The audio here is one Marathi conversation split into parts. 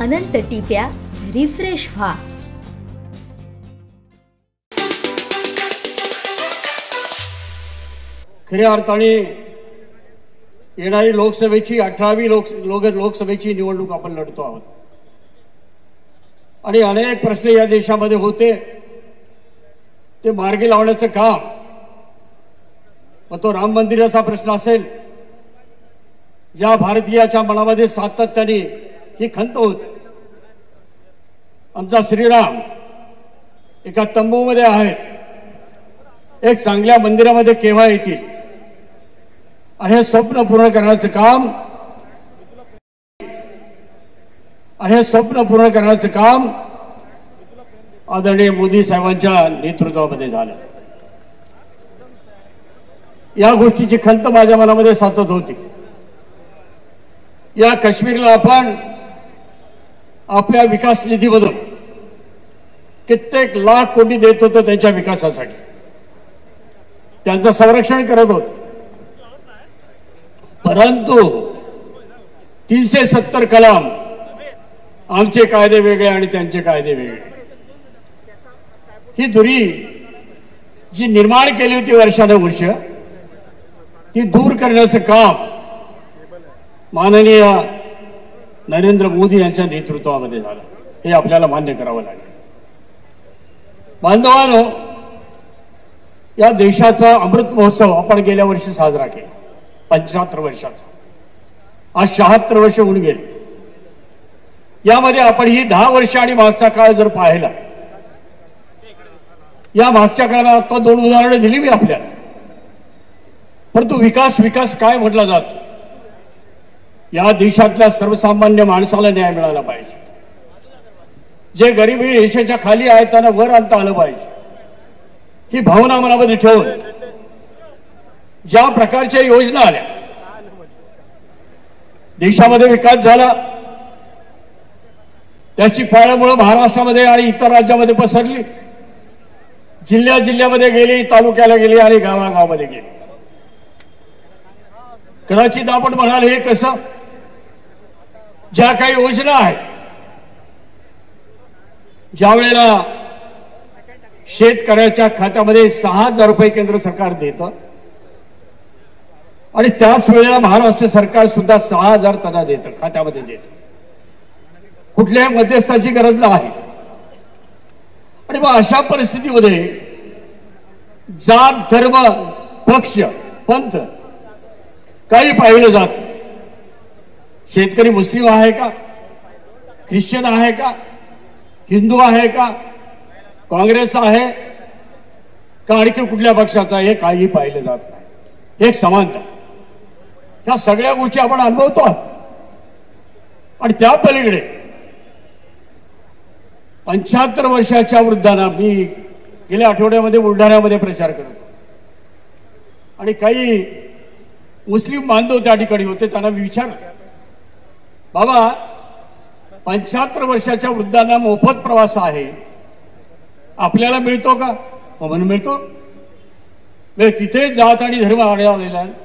अनंत टिप्या रिफ्रेश व्हा। खऱ्या अर्थाने येणारी लोकसभेची 18वी लोकसभेची निवडणूक आपण लढतो आहोत आणि अनेक प्रश्न या देशामध्ये होते ते मार्गी लावण्याचं काम, मग तो राम मंदिराचा प्रश्न असेल, ज्या भारतीयाच्या मनामध्ये सातत्याने ही खंत होती, आमचा श्रीराम एका तंबूमध्ये आहेत, एक चांगल्या मंदिरामध्ये केव्हा येतील, आणि हे स्वप्न पूर्ण करण्याचं काम आदरणीय मोदी साहेबांच्या नेतृत्वामध्ये झालं। या गोष्टीची खंत माझ्या मनामध्ये सातत होती। या काश्मीरला आपण आपल्या विकास निधीमधून कित्येक लाख कोटी देत होतो त्यांच्या विकासासाठी, त्यांचं संरक्षण करत होतो, परंतु 370 कलम, आमचे कायदे वेगळे आणि त्यांचे कायदे वेगळे, ही दुरी जी निर्माण केली होती वर्षानुवर्ष, ती दूर करण्याचं काम माननीय नरेंद्र मोदी यांच्या नेतृत्वामध्ये झालं, हे आपल्याला मान्य करावं लागेल। बांधवांनो, या देशाचा अमृत महोत्सव आपण गेल्या वर्षी साजरा केला, 75 वर्षाचा, आज 76 वर्ष होऊन गेले। यामध्ये आपण ही 10 वर्ष आणि मागचा काळ जर पाहिला, या मागच्या काळात आता 2 उदाहरणं दिली मी आपल्याला, परंतु विकास काय म्हटला जातो? या देशातल्या सर्वसामान्य माणसाला न्याय मिळाला पाहिजे, जे गरिबी रेषेच्या खाली आहेत त्यांना वर आणता आलं पाहिजे, ही भावना मनामध्ये ठेवून ज्या प्रकारच्या योजना आल्या, देशामध्ये विकास झाला, त्याची पाळंमुळं महाराष्ट्रामध्ये आणि इतर राज्यामध्ये पसरली, जिल्ह्यामध्ये गेली, तालुक्याला गेली आणि गावागावामध्ये गेली। कदाचित आपण म्हणाल हे कसं? ज्या काही योजना आहेत, ज्या वेळेला शेतकऱ्याच्या खात्यामध्ये 6,000 रुपये केंद्र सरकार देतं आणि त्याच वेळेला महाराष्ट्र सरकार सुद्धा 6,000 त्यांना देतं, खात्यामध्ये देतं, कुठल्याही मध्यस्थाची गरज नाही। आणि मग अशा परिस्थितीमध्ये जात, धर्म, पक्ष, पंथ काही पाहिलं जात। शेतकरी मुस्लिम आहे का, ख्रिश्चन आहे का, हिंदू आहे का, काँग्रेस आहे का, आणखी कुठल्या पक्षाचा, हे काही पाहिलं जात नाही। एक समानता, ह्या सगळ्या गोष्टी आपण अनुभवतो आहोत। आणि त्या पलीकडे 75 वर्षाच्या वृद्धांना, मी गेल्या आठवड्यामध्ये बुलढाण्यामध्ये प्रचार करतो आणि काही मुस्लिम बांधव त्या ठिकाणी होते, त्यांना मी विचारलं, बाबा 75 वर्षाच्या वृद्धांना मोफत प्रवास आहे, आपल्याला मिळतो का? म्हणून मिळतो। तिथे जात आणि धर्म आढळलेला आहे।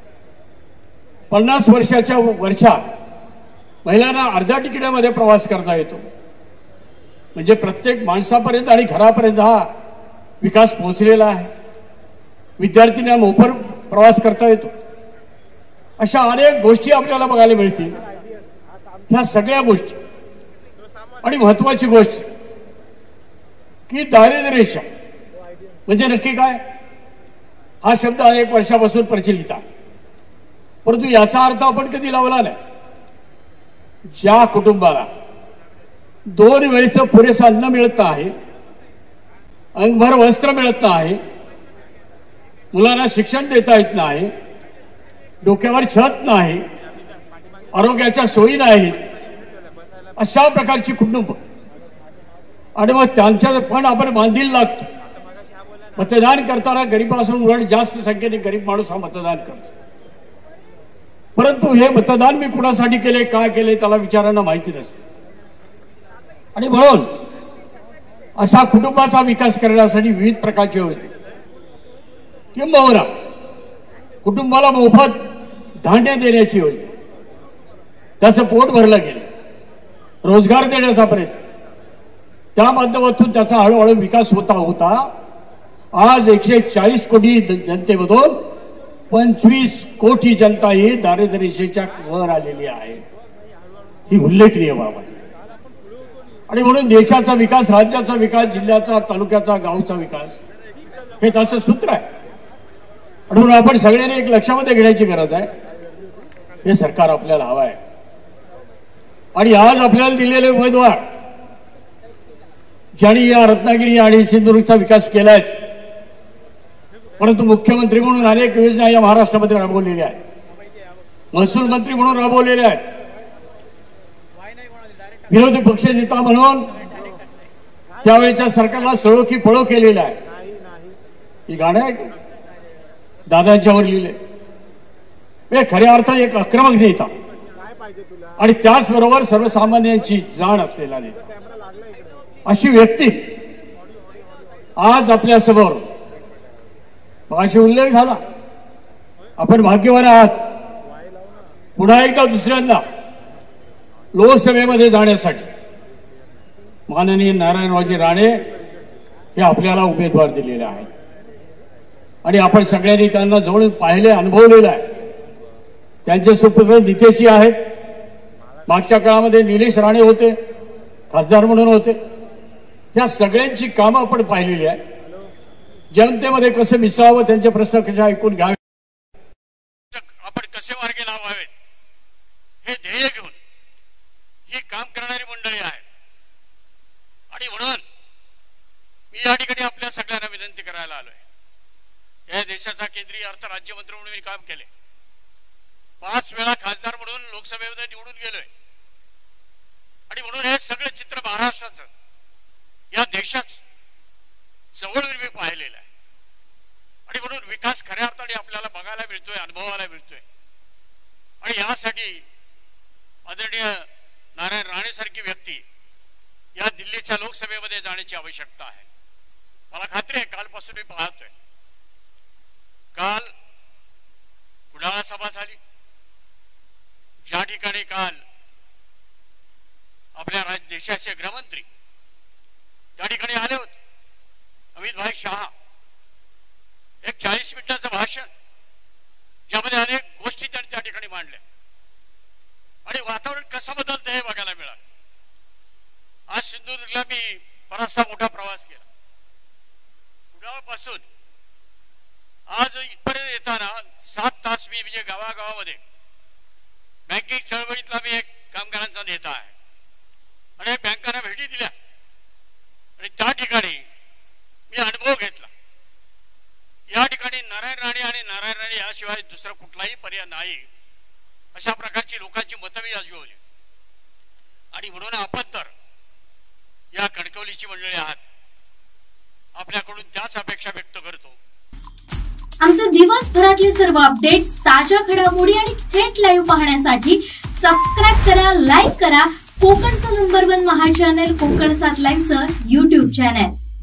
50 वर्षाच्या वरच्या महिलांना अर्ध्या तिकिटामध्ये प्रवास करता येतो, म्हणजे प्रत्येक माणसापर्यंत आणि घरापर्यंत हा विकास पोहोचलेला आहे। विद्यार्थ्यांना मोफत प्रवास करता येतो। अशा अनेक गोष्टी आपल्याला बघायला मिळतील। ह्या सगळ्या गोष्टी, आणि महत्वाची गोष्ट की दारिद्र्य रेषा म्हणजे नक्की काय? हा शब्द अनेक वर्षापासून प्रचलित आहे, परंतु याचा अर्थ आपण कधी लावला नाही। ज्या कुटुंबाला 2 वेळेचं पुरेसं अन्न मिळत आहे, अंगभर वस्त्र मिळत नाही, मुलांना शिक्षण देता येत नाही, डोक्यावर छत नाही, आरोग्याच्या सोयी नाहीत, अशा प्रकारची कुटुंब, आणि मग त्यांच्या पण आपण बांधील लागतो। मतदान करताना गरीबापासून उलट जास्त संख्येने गरीब माणूस हा मतदान करतो, परंतु हे मतदान मी कुणासाठी केले, काय केले, त्याला विचारांना माहिती नसते। आणि म्हणून अशा कुटुंबाचा विकास करण्यासाठी विविध प्रकारची योजना, किंबहुना कुटुंबाला मोफत धान्य देण्याची योजना, त्याचं पोट भरलं गेलं, रोजगार देण्याचा प्रयत्न, त्या माध्यमातून त्याचा हळूहळू विकास होता होता आज 140 कोटी जनतेमधून 25 कोटी जनता ही दारिद्र्य रेषेच्या वर आलेली आहे. ही उल्लेखनीय बाब आहे. आणि म्हणून देशाचा विकास, राज्याचा विकास, जिल्ह्याचा, तालुक्याचा, गावचा विकास हे त्याचं सूत्र आहे. आणि म्हणून आपण सगळ्यांनी एक लक्षामध्ये घेण्याची गरज आहे. हे सरकार आपल्याला हवं आहे. आणि आज आपल्याला दिलेले उमेदवार ज्यांनी या रत्नागिरी आणि सिंधुदुर्गचा विकास केलाच, परंतु मुख्यमंत्री म्हणून अनेक योजना या महाराष्ट्रामध्ये राबवलेल्या आहेत, महसूल मंत्री म्हणून राबवलेल्या आहेत, विरोधी पक्ष नेता म्हणून त्यावेळेच्या सरकारला सळो की पळो केलेला आहे. ही गाणं आहे दादांच्यावर लिहिले. हे खऱ्या अर्थात एक आक्रमक नेता आणि त्याचबरोबर सर्वसामान्यांची जाण असलेला नेता, अशी व्यक्ती आज आपल्या समोर. मगाशी उल्लेख झाला, आपण भाग्यवान आहात पुन्हा एकदा दुसऱ्यांदा लोकसभेमध्ये जाण्यासाठी माननीय नारायणरावजी राणे हे आपल्याला उमेदवार दिलेले आहेत. आणि आपण सगळ्यांनी त्यांना जवळून पाहिले, अनुभवलेलं आहे. त्यांचे सुपुत्र नितेशजी आहेत. मागच्या काळामध्ये निलेश राणे होते, खासदार म्हणून होते. या सगळ्यांची कामं आपण पाहिलेली आहे. जनतेमध्ये कसं मिसळावं, त्यांचे प्रश्न कसे ऐकून घ्यावे, आपण कसे मार्गे लावावेत, हे ध्येय घेऊन ही काम करणारी मंडळी आहे. आणि म्हणून मी या ठिकाणी आपल्या सगळ्यांना विनंती करायला आलोय. या देशाचा केंद्रीय अर्थ राज्यमंत्री म्हणून मी काम केले. 5 वेळा खासदार म्हणून लोकसभेमध्ये निवडून गेलोय. आणि म्हणून हे सगळं चित्र महाराष्ट्राचं, या देशाचं जवळून मी पाहिलेलं आहे. आणि म्हणून विकास खऱ्या अर्थाने आपल्याला बघायला मिळतोय, अनुभवायला मिळतोय. आणि यासाठी आदरणीय नारायण राणे सारखी व्यक्ती या दिल्लीच्या लोकसभेमध्ये जाण्याची आवश्यकता आहे. मला खात्री आहे कालपासून मी पाहतोय, काल कुडाळा सभा झाली, ज्या ठिकाणी काल आपल्या देशाचे गृहमंत्री त्या ठिकाणी आले होते, अमित भाई शहा. एक 40 मिनिटाचं भाषण, ज्यामध्ये अनेक गोष्टी त्यांनी त्या ठिकाणी मांडल्या. आणि वातावरण कसं बदलतं हे बघायला मिळालं. आज सिंधुदुर्गला मी बराचसा मोठा प्रवास केला. कुडाळपासून आज इथपर्यंत येताना 7 तास मी म्हणजे गावागावामध्ये बँकिंग चळवळीतला मी एक कामगारांचा नेता आहे. आणि बँकांना भेटी दिल्या आणि त्या ठिकाणी मी अनुभव घेतला. या ठिकाणी नारायण राणे आणि नारायण राणे याशिवाय दुसरा कुठलाही पर्याय नाही, अशा प्रकारची लोकांची मतं मी आजवली. आणि म्हणून आपण तर या कणकवलीची मंडळी आहात, आपल्याकडून त्याच अपेक्षा व्यक्त करतो. आमचे दिवसभरातले सर्व अपडेट्स, ताज्या घडामोडी आणि थेट लाईव्ह पाहण्यासाठी सबस्क्राईब करा, लाईक करा कोकणचं नंबर 1 महा चॅनल कोकण 7 लाईव्हचं YouTube चॅनल.